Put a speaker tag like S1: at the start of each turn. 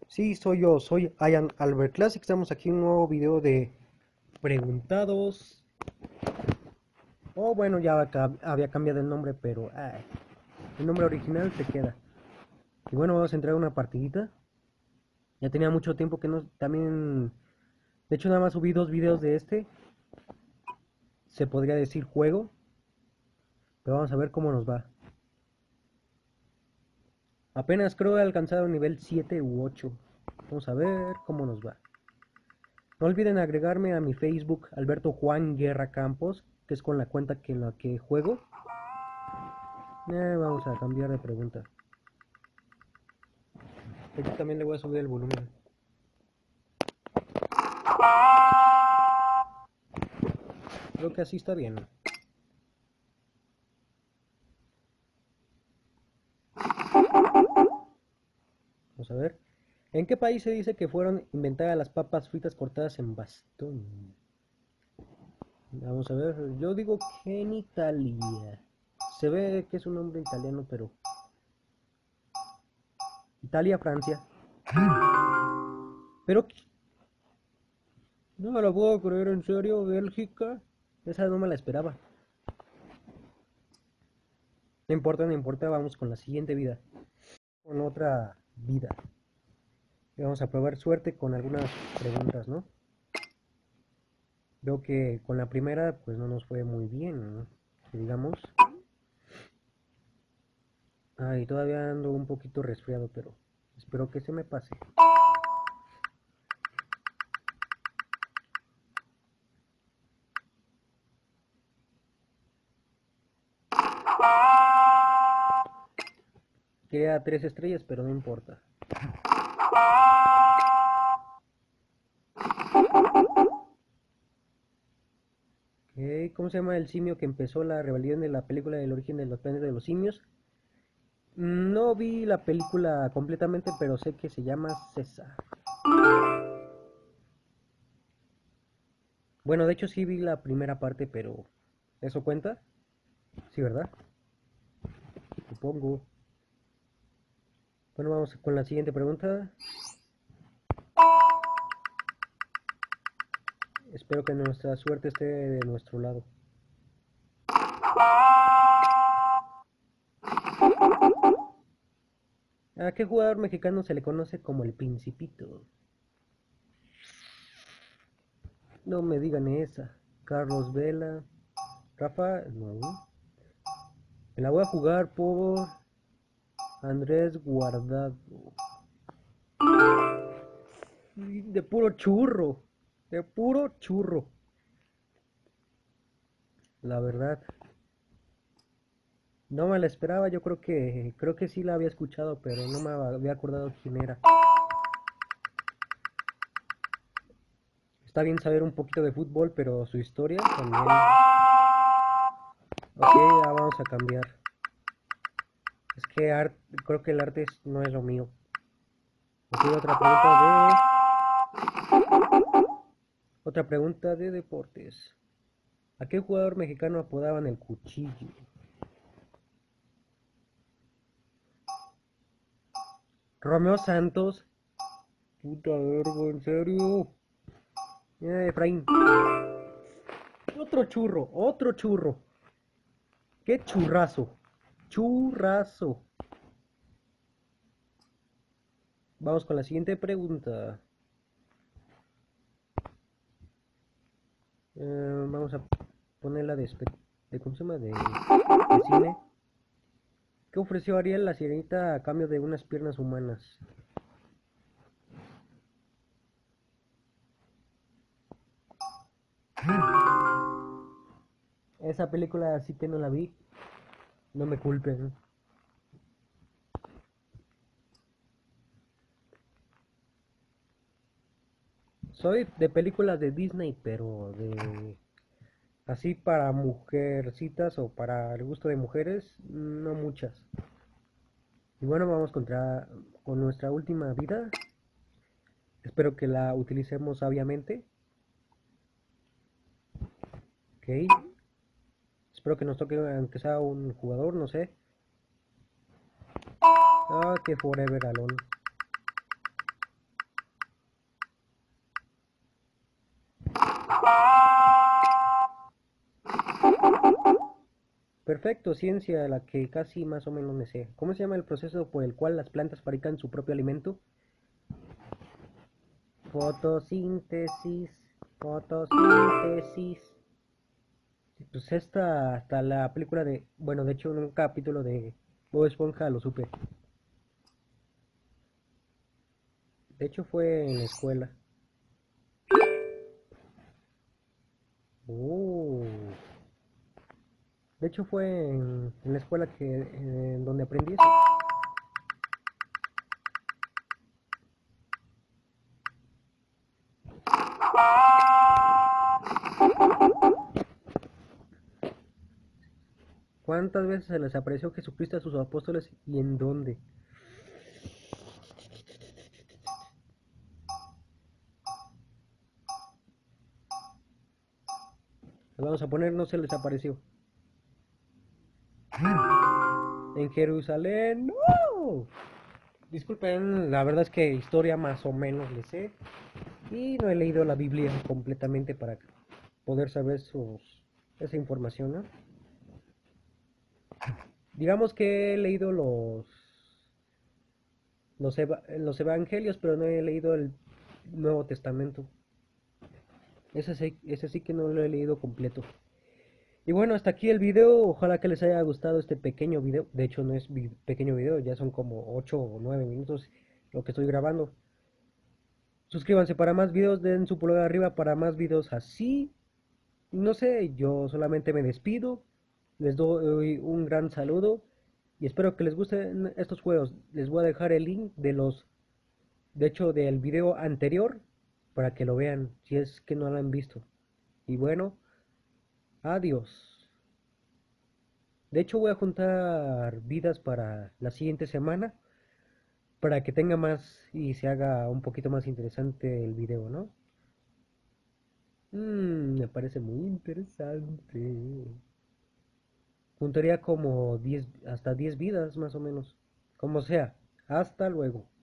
S1: Sí, soy yo, soy Ian Albert Classic. Estamos aquí en un nuevo video de preguntados. Oh, bueno, ya había cambiado el nombre, pero el nombre original se queda. Y bueno, vamos a entrar a una partidita. Ya tenía mucho tiempo que no. También. De hecho, nada más subí dos videos de este. Se podría decir juego. Pero vamos a ver cómo nos va. Apenas creo he alcanzado nivel 7 u 8. Vamos a ver cómo nos va. No olviden agregarme a mi Facebook, Alberto Juan Guerra Campos, que es con la cuenta en la que juego. Vamos a cambiar de pregunta. Aquí también le voy a subir el volumen. Creo que así está bien. Vamos a ver. ¿En qué país se dice que fueron inventadas las papas fritas cortadas en bastón? Vamos a ver. Yo digo que en Italia. Se ve que es un nombre italiano, pero... Italia, Francia. Pero... No me lo puedo creer, en serio, Bélgica. Esa no me la esperaba. No importa, no importa, vamos con la siguiente vida. Con otra vida. Y vamos a probar suerte con algunas preguntas, ¿no? Veo que con la primera pues no nos fue muy bien, ¿no? Que digamos. Ay, todavía ando un poquito resfriado, pero espero que se me pase. Quería 3 estrellas, pero no importa. Ok, ¿cómo se llama el simio que empezó la rebelión de la película del origen de los planes de los simios? No vi la película completamente, pero sé que se llama César. Bueno, de hecho sí vi la primera parte, pero ¿eso cuenta? Sí, ¿verdad? Supongo. Bueno, vamos con la siguiente pregunta. Espero que nuestra suerte esté de nuestro lado. ¿A qué jugador mexicano se le conoce como el Principito? No me digan esa. Carlos Vela. Rafa, no. Me la voy a jugar por Andrés Guardado. De puro churro. De puro churro. La verdad. No me la esperaba. Yo creo que sí la había escuchado, pero no me había acordado quién era. Está bien saber un poquito de fútbol, pero su historia también. Ok, ya vamos a cambiar. Es que creo que el arte no es lo mío. Ok, otra pregunta de deportes. ¿A qué jugador mexicano apodaban el cuchillo? Romeo Santos. Puta verga, ¿en serio? Efraín. Otro churro, otro churro. ¡Qué churrazo! Churrazo. Vamos con la siguiente pregunta. Vamos a ponerla de ¿cómo se llama? De cine. ¿Qué ofreció Ariel la sirenita a cambio de unas piernas humanas? Esa película sí que no la vi. No me culpen. Soy de películas de Disney, pero de así para mujercitas o para el gusto de mujeres, no muchas. Y bueno, vamos con nuestra última vida. Espero que la utilicemos sabiamente. Ok. Espero que nos toque aunque sea un jugador, no sé. Ah, que Forever Alone. Perfecto, ciencia, la que casi más o menos me sé. ¿Cómo se llama el proceso por el cual las plantas fabrican su propio alimento? Fotosíntesis, fotosíntesis. Pues esta, hasta la película de, bueno, de hecho en un capítulo de Bob Esponja lo supe. De hecho fue en la escuela. Oh. De hecho fue en la escuela en donde aprendí eso. ¿Cuántas veces se les apareció Jesucristo a sus apóstoles y en dónde? Vamos a poner, no se les apareció. En Jerusalén, no. Disculpen, la verdad es que historia más o menos le sé. Y no he leído la Biblia completamente para poder saber esa información, ¿no? Digamos que he leído los evangelios, pero no he leído el Nuevo Testamento. Ese sí que no lo he leído completo. Y bueno, hasta aquí el video. Ojalá que les haya gustado este pequeño video. De hecho, no es pequeño video, ya son como 8 o 9 minutos lo que estoy grabando. Suscríbanse para más videos, den su pulgar arriba para más videos así. No sé, yo solamente me despido. Les doy un gran saludo y espero que les gusten estos juegos. Les voy a dejar el link de hecho, del video anterior para que lo vean si es que no lo han visto. Y bueno, adiós. De hecho, voy a juntar vidas para la siguiente semana para que tenga más y se haga un poquito más interesante el video, ¿no? Me parece muy interesante. Juntaría como 10 hasta 10 vidas más o menos. Como sea. Hasta luego.